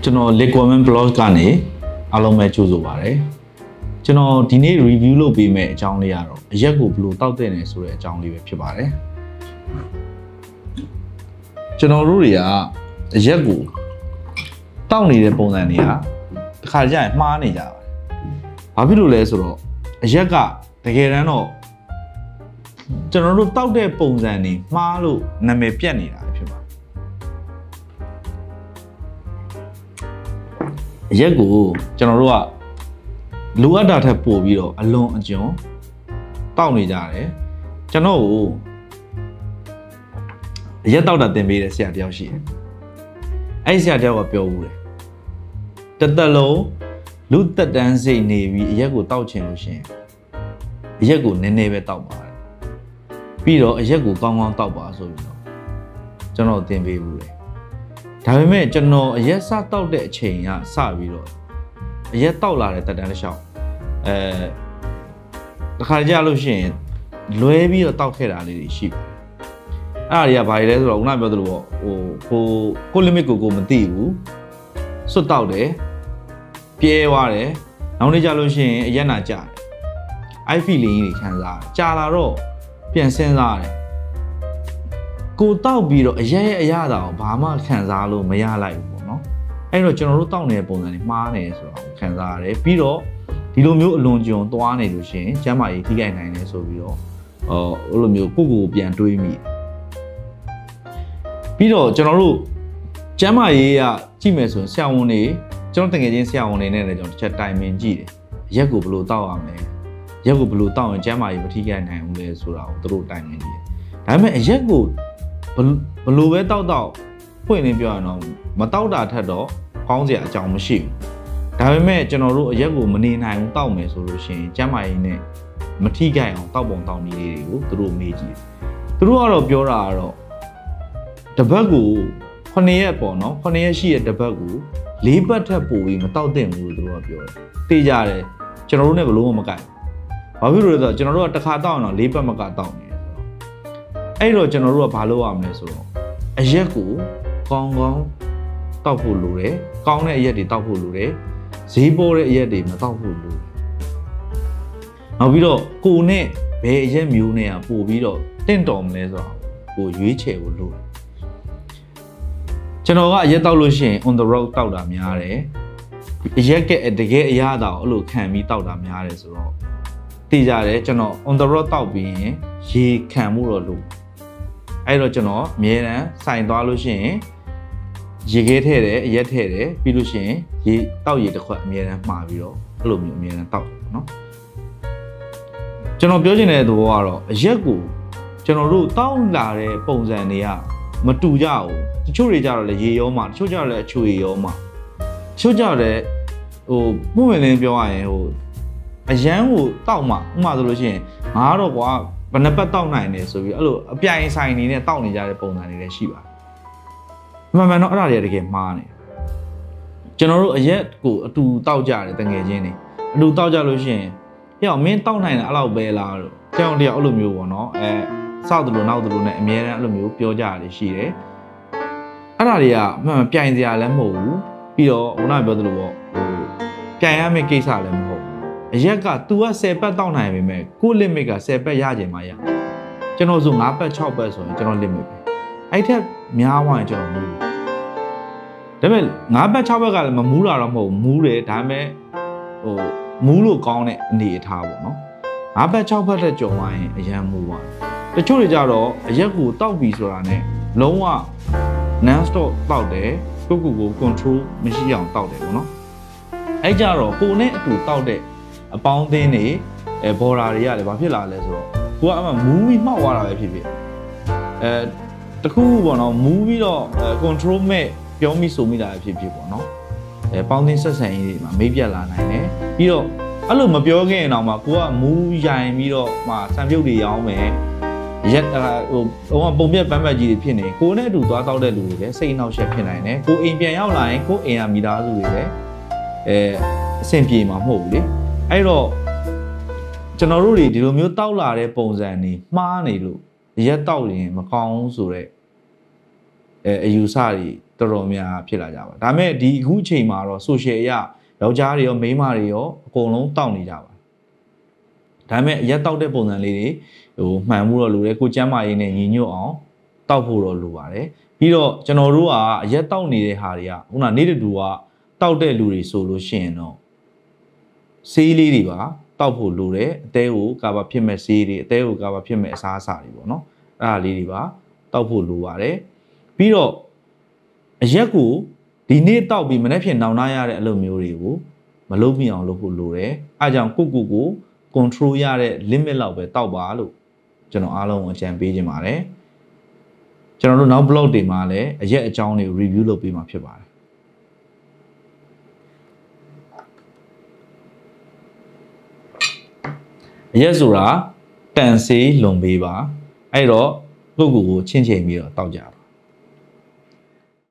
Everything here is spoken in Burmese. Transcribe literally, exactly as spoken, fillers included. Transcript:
ကျွန်တော် Liquorman blog ကနေအားလုံးပဲကြိုဆိုပါရစေကျွန်တော်ဒီနေ့ review လုပ်ပေးမယ့်အကြောင်းလေးကတော့အရက်ကိုဘယ်လိုတောက်တဲ့နေဆိုတဲ့အကြောင်းလေးပဲဖြစ်ပါတယ်ကျွန်တော်တို့တွေကအရက်ကိုတောက်နေတဲ့ပုံစံတွေကတစ်ခါကြရင်မှားနေကြပါတယ်ဘာဖြစ်လို့လဲဆိုတော့အရက်ကတကယ်တမ်းတော့ကျွန်တော်တို့တောက်တဲ့ပုံစံတွေမှားလို့နာမည်ပြတ်နေတာဖြစ်ပါတယ်အရက်ကိုကျွန်တော်တို့ကလိုအပ်တာထက်ပိုပြီးတော့အလွန်အကျွံတောက်နေကြတယ်ကျွန်တော်ကိုအရက်တောက်တာသင်ပေးတဲ့ဆရာတယောက်ရှိတယ်အဲ့ဆရာတယောက်ကပြောဘူးတယ်တသက်လုံးလူသက်တမ်းစိတ်နေပြီးအရက်ကိုတောက်ချင်လို့ရှိရင်အရက်ကိုနည်းနည်းပဲတောက်ပါတယ်ပြီးတော့အရက်ကိုကောင်းကောင်းတောက်ပါဆိုပြီးတော့ကျွန်တော်သင်ပေးဘူးတယ်ဒါပေမဲ့ကျွန်တော်အရက်စတောက်တဲ့အချိန်ကစပြီးတော့အရက်တောက်လာတဲ့တက်တန်းတစ်လျှောက်အဲတစ်ခါကြလို့ရှိရင်လွဲပြီးတော့တောက်ခဲ့တာလေးတွေရှိပါတယ်အဲ့ဒါတွေကဘာတွေလဲဆိုတော့ခုနပြောသလိုပေါ့ဟိုကိုကို limit ကိုကိုမသိဘူးစွတ်တောက်တယ်ပြဲသွားတယ်နောက်နေ့ကြလို့ရှိရင်အရက်နာကြတယ်အဲ့ feeling ကြီးတွေခံစားတယ်ကြာလာတော့ပြန်စဉ်းစားတယ်ကိုတောက်ပြီးတော့အရက်ရဲ့အရသာကိုဘာမှခံစားလို့မရလိုက်ဘူးပေါ့နော်အဲ့တော့ကျွန်တော်တို့တောက်နေတဲ့ပုံစံတွေမှားနေဆိုတော့ခံစားရတယ်ပြီးတော့ဒီလိုမျိုးအလွန်ကျွံသွားနေလို့ရှိရင်ကျန်းမာရေးထိခိုက်နိုင်တယ်ဆိုပြီးတော့ဟိုလိုမျိုးကိုကိုပြန်တွေးမိပြီးတော့ကျွန်တော်တို့ကျန်းမာရေးကကြည့်မယ်ဆိုရင်ဆရာဝန်တွေကျွန်တော်တကယ်ချင်းဆရာဝန်တွေနဲ့လည်းကျွန်တော်တစ်ချက်တိုင်ပင်ကြည့်တယ်ရက်ကိုဘယ်လိုတောက်ရမလဲရက်ကိုဘယ်လိုတောက်ရင်ကျန်းမာရေးမထိခိုက်နိုင်ဘူးလဲဆိုတာကိုသူတို့တိုင်ပင်ကြည့်တယ်ဒါပေမဲ့အရက်ကိုဘယ်လိုပဲတောက်တောက်ဖွင့်နေပြောရအောင်မတောက်တာထက်တော့ကောင်းစရာအကြောင်းမရှိဘူးဒါပေမဲ့ကျွန်တော်တို့အရက်ကိုမနေနိုင်ဘူးတောက်မယ်ဆိုလို့ရှိရင်ကျန်းမာရေးနဲ့မထိခိုက်အောင်တောက်ပုံတောက်နည်းလေးတွေကိုသူတို့မေးကြည့်တယ်သူတို့ကတော့ပြောတာကတော့တပတ်ကိုခုနှစ်ရက်ပေါ့နော်ခုနှစ်ရက်ရှိတဲ့တပတ်ကိုလေးပတ်ထက်ပိုပြီးမတောက်သင့်ဘူးလို့သူတို့ကပြောတယ်သိကြတယ်ကျွန်တော်တို့နဲ့ဘလို့မကိုက်ဘာဖြစ်လို့လဲဆိုတော့ကျွန်တော်တို့ကတစ်ခါတောက်အောင်လေးပတ်မကတောက်နေတယ်အဲ့တော့ကျွန်တော်တို့ကဘာလုပ်ရမလဲဆိုတော့အရက်ကိုကောင်းကောင်းတောက်ဖို့လိုတယ်ကောင်းတဲ့အရက်တွေတောက်ဖို့လိုတယ်ဈေးပေါ်တဲ့အရက်တွေမတောက်ဖို့လိုတယ်နောက်ပြီးတော့ကိုနဲ့ဘယ်အရက်မျိုးနဲ့ကပို့ပြီးတော့တင့်တော်မလဲဆိုတော့ကိုရွေးချယ်ဖို့လိုတယ်ကျွန်တော်ကအရက်တောက်လို့ရှိရင် on the road တောက်တာများတယ်အရက်ကတကယ်အရသာကိုအဲ့လိုခံပြီးတောက်တာများတယ်ဆိုတော့သိကြတယ်ကျွန်တော် on the road တောက်ပြီးရင်ရေခံမှုတော့လို့အဲ့တော့ကျွန်တော်အမြဲတမ်းစိုင်သွားလို့ရှိရင်ရေခဲထည့်တယ်အရက်ထည့်တယ်ပြီးလို့ရှိရင်ရေတောက်ရေတစ်ခွက်အမြဲတမ်းမှာပြီးတော့အဲ့လိုမျိုးအမြဲတမ်းတောက်တယ်နော်ကျွန်တော်ပြောချင်တဲ့သဘောကတော့အရက်ကိုကျွန်တော်တို့တောက်လာတဲ့ပုံစံတွေကမတူကြဘူးတချို့တွေကြတော့လေရေရောမှာတချို့ကြတော့လေအချွေရောမှာတချို့ကြတော့လေဟိုပုံဝင်လင်းပြောရရင်ဟိုအရန်ကိုတောက်မှဥမာဆိုလို့ရှိရင်ငါတော့ကွာဘယ်နှပတ်တောက်နိုင်တယ်ဆိုပြီးအဲ့လိုအပြိုင်ဆိုင်နေနဲ့တောက်နေကြတဲ့ပုံစံတွေလည်းရှိပါတယ်အမှန်မှန်တော့အဲ့ဒါတွေတကယ်မှားနေကျွန်တော်တို့အရက်ကိုအတူတောက်ကြတယ်တကယ်ချင်းနေအတူတောက်ကြလို့ရှိရင်ဟဲ့အောင်မင်းတောက်နိုင်တာအဲ့လောက်ပဲလားလို့ကြောင်တယောက်အဲ့လိုမျိုးပေါ့နော်အဲစောက်တယ်လို့နောက်တယ်လို့နဲ့အများအားအဲ့လိုမျိုးပြောကြရတယ်ရှိတယ်အဲ့ဒါတွေကမှန်ပြိုင်စရာလည်းမဟုတ်ဘူးပြီးတော့ခုနကပြောသလိုပေါ့ဟိုပြိုင်ရမယ့်ကိစ္စလည်းမဟုတ်ဘူးအရက်က तू ကဆယ်ပတ်တောက်နိုင်ပေမဲ့ကို limit ကဆယ်ပတ်ရကြမှာရကျွန်တော်ဆိုငါးပတ်ခြောက်ပတ်ဆိုရင်ကျွန်တော် limit ပဲအဲ့ထက်များသွားရင်ကျွန်တော်မူးဒါပေမဲ့ငါးပတ်ခြောက်ပတ်ကလည်းမမူးတာတော့မဟုတ်ဘူးမူးတယ်ဒါပေမဲ့ဟိုမူးလို့ကောင်းတဲ့အနေအထားပေါ့နော်ငါးပတ်ခြောက်ပတ်ထက်ကျော်သွားရင်အရန်မူးသွားတချို့တွေကြတော့အရက်ကိုတောက်ပြီဆိုတာနဲ့လုံးဝ non stop တောက်တယ်ကိုကိုကို control မရှိအောင်တောက်တယ်ပေါ့နော်အဲ့ကြတော့ကိုနဲ့အတူတောက်တဲ့အပေါင်းအသင်းတွေအဲဘော်ဒါတွေကလည်းဘာဖြစ်လာလဲဆိုတော့ကိုကအမှမူးပြီးမှောက်သွားတာပဲဖြစ်ဖြစ်အဲတခုပေါ့နော်မူးပြီးတော့ control မဲ့ပြောမိဆိုမိတာဖြစ်ဖြစ်ပေါ့နော်အဲပေါင်းသင်းဆက်ဆံရေးတွေမှာမေးပြတ်လာနိုင်တယ်ပြီးတော့အဲ့လိုမပြောခင်ရင်တော့မှကိုကမူးရိုင်ပြီးတော့မှစံပြုတ်တွေရောင်းမယ်ရက်ဟိုဟိုပုံပြက်ပန်းပတ်ကြီးတွေဖြစ်နေကိုနဲ့အတူသွားတောက်တဲ့လူတွေလည်းစိတ်နှောက်ယှက်ဖြစ်နိုင်တယ်ကိုအိမ်ပြန်ရောက်လာရင်ကိုအိမ်ကမိသားစုတွေလည်းအဲအဆင်ပြေမှာမဟုတ်ဘူးလေအဲ့တော့ကျွန်တော်တို့တွေဒီလိုမျိုးတောက်လာတဲ့ပုံစံတွေမှားနေလို့ရက်တောက်ရင်မကောင်းဆိုတော့အဲအယူဆတွေတော်တော်များဖြစ်လာကြပါဒါပေမဲ့ဒီအခုအချိန်မှာတော့ social အရယောက်ျားတွေရောမိန်းမတွေရောအကုန်လုံးတောက်နေကြပါဒါပေမဲ့အရက်တောက်တဲ့ပုံစံလေးတွေဟိုမှန်မှုတော့လိုတယ်ကိုကျမ်းမာရေးနဲ့ညီညွတ်အောင်တောက်ဖို့တော့လိုပါတယ်ပြီးတော့ကျွန်တော်တို့ကအရက်တောက်နေတဲ့ဟာတွေကခုနနေ့တူကတောက်တဲ့လူတွေဆိုလို့ရှိရင်တော့ဆေးလေးတွေပါတောက်ဖို့လိုတယ်အသေးကိုကာဗာဖြစ်မဲ့ဆေးတွေအသေးကိုကာဗာဖြစ်မဲ့အစားအစာတွေပေါ့နော်အဲ့ဒါလေးတွေပါတောက်ဖို့လိုပါတယ်ပြီးတော့အရက်ကိုဒီနေ့တောက်ပြီးမနေ့ဖြစ်နောင်နာရတဲ့အလုပ်မျိုးတွေကိုမလုပ်မိအောင်လုပ်ဖို့လိုတယ်အဲကြောင့်ကိုကိုကို control ရတဲ့ limit လောက်ပဲတောက်ပါလို့ကျွန်တော်အားလုံးအကြံပေးခြင်းပါတယ်ကျွန်တော်တို့နောက် blog တွေမှာလည်းအရက်အကြောင်းတွေကို review လုပ်ပေးမှာဖြစ်ပါတယ်အရက်ဆိုတာတန်ဆေးလွန်ပေးပါအဲ့တော့ကိုကိုကိုချင်းချိန်ပြီးတော့တောက်ကြပါ